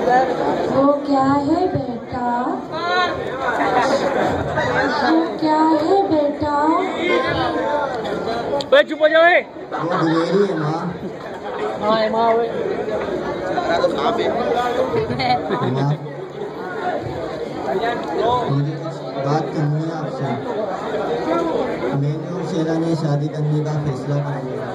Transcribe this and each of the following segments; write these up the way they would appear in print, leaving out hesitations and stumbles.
वो क्या है बेटा? वो क्या है बेटा? चुप हो जाओ। वो गुलेरी है माँ। माँ माँ माँ मुझे बात करनी है आपसे। मैंने और शेरा ने शादी करने का फैसला कर लिया।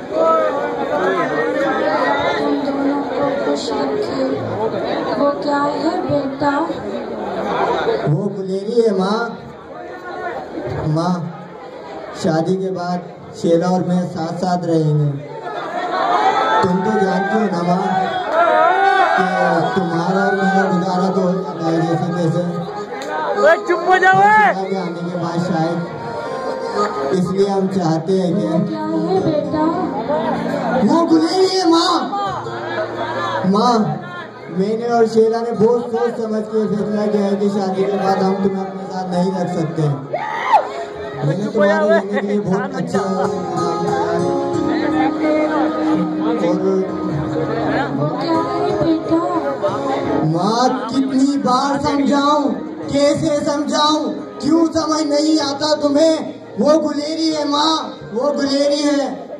तुम दोनों को खुशी थी। वो क्या है बेटा? वो गुलेरी है माँ। माँ शादी के बाद शेरा और मैं साथ साथ रहेंगे। तुम तो जानती हो ना माँ कि तुम्हारा और मेरा गुजारा तो हो जाता है जैसे तैसे। चुप हो जाओ। शेरा के आने के बाद शायद, इसलिए हम चाहते हैं कि वो क्या है बेटा? वो गुलेरी है माँ। माँ मैंने और शेरा ने बहुत सोच समझ के फैसला किया है कि शादी के बाद हम तुम्हें अपने साथ नहीं रख सकते। मैंने तुम्हारे रहने के लिए बहुत अच्छे वो क्या है बेटा? माँ कितनी बार समझाऊं, कैसे समझाऊं, क्यों समझ नहीं आता तुम्हें? वो गुलेरी है माँ, वो गुलेरी है।